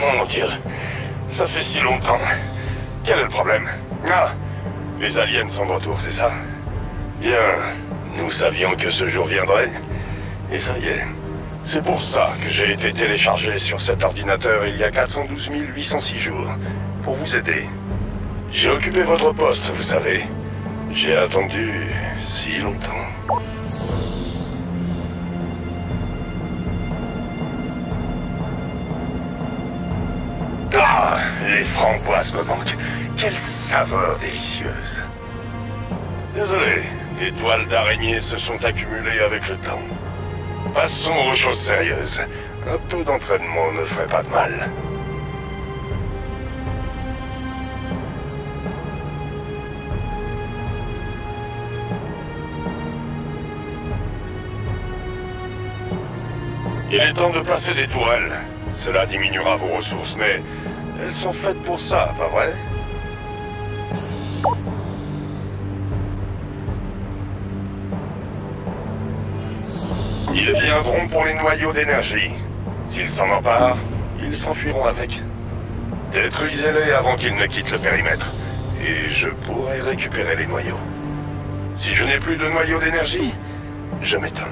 Mon Dieu, ça fait si longtemps. Quel est le problème? Ah, les aliens sont de retour, c'est ça? Bien, nous savions que ce jour viendrait. Et ça y est. C'est pour ça que j'ai été téléchargé sur cet ordinateur il y a 412 806 jours. Pour vous aider. J'ai occupé votre poste, vous savez. J'ai attendu si longtemps. Ah, les framboises me manquent. Quelle saveur délicieuse. Désolé, des toiles d'araignée se sont accumulées avec le temps. Passons aux choses sérieuses. Un peu d'entraînement ne ferait pas de mal. Il est temps de placer des tourelles. Cela diminuera vos ressources, mais elles sont faites pour ça, pas vrai? Ils viendront pour les noyaux d'énergie. S'ils s'en emparent, ils s'enfuiront avec. Détruisez-les avant qu'ils ne quittent le périmètre, et je pourrai récupérer les noyaux. Si je n'ai plus de noyaux d'énergie, je m'éteins.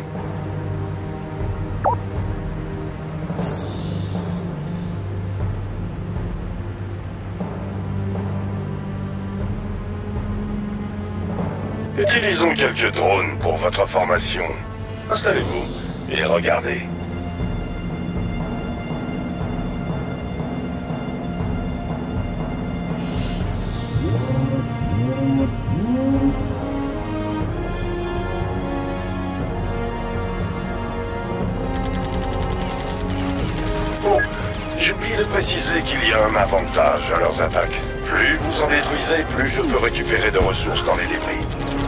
Utilisons quelques drones pour votre formation. Installez-vous et regardez. Oh, j'ai oublié de préciser qu'il y a un avantage à leurs attaques. Plus vous en détruisez, plus je peux récupérer de ressources dans les débris.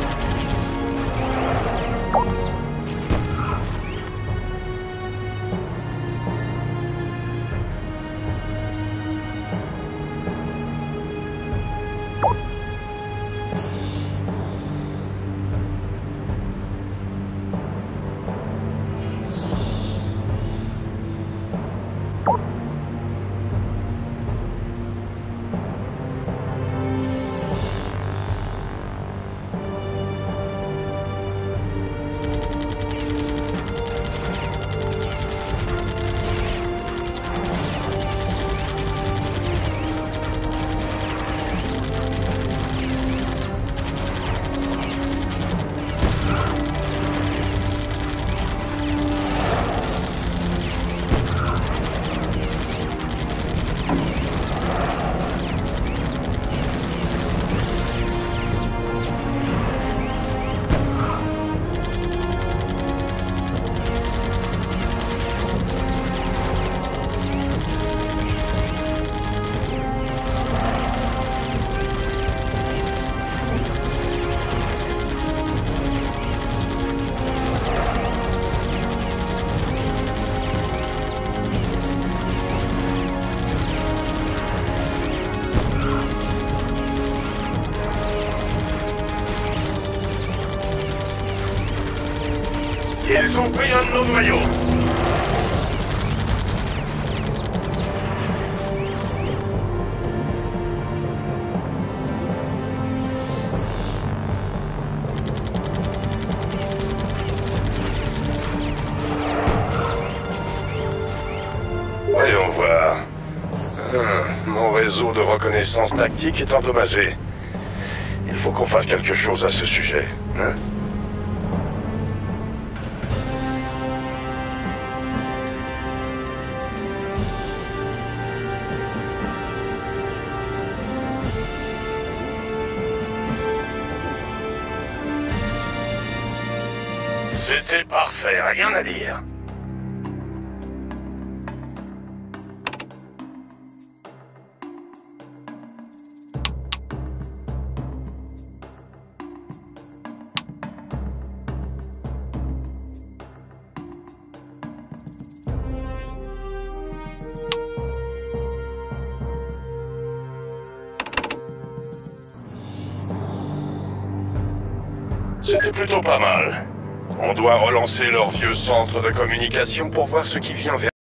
Ils ont pris un de nos noyaux. Voyons voir. Mon réseau de reconnaissance tactique est endommagé. Il faut qu'on fasse quelque chose à ce sujet, hein? C'était parfait, rien à dire. C'était plutôt pas mal. On doit relancer leur vieux centre de communication pour voir ce qui vient vers